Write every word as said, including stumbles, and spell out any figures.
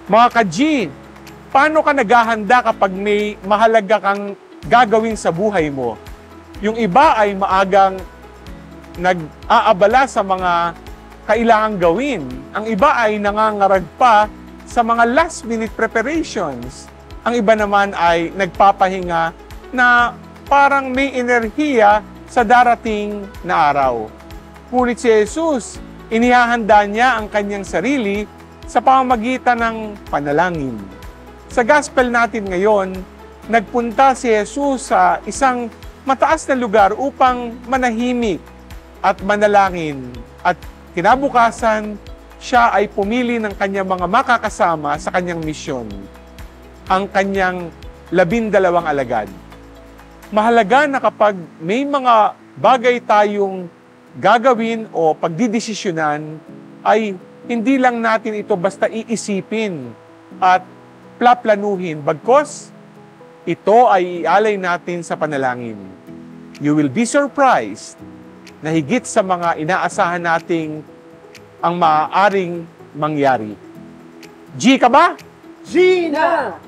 Mga ka-G, paano ka naghahanda kapag may mahalaga kang gagawin sa buhay mo? Yung iba ay maagang nag-aabala sa mga kailangang gawin. Ang iba ay nangangarag pa sa mga last-minute preparations. Ang iba naman ay nagpapahinga na parang may enerhiya sa darating na araw. Ngunit si Jesus, inihahanda niya ang kanyang sarili sa pamamagitan ng panalangin. Sa gospel natin ngayon, nagpunta si Jesus sa isang mataas na lugar upang manahimik at manalangin. At kinabukasan, siya ay pumili ng kanyang mga makakasama sa kanyang misyon, ang kanyang labindalawang alagad. Mahalaga na kapag may mga bagay tayong gagawin o pagdidesisyonan, ay hindi lang natin ito basta iisipin at plaplanuhin, bagkos ito ay ialay natin sa panalangin. You will be surprised na higit sa mga inaasahan nating ang maaaring mangyari. G ka ba? G na!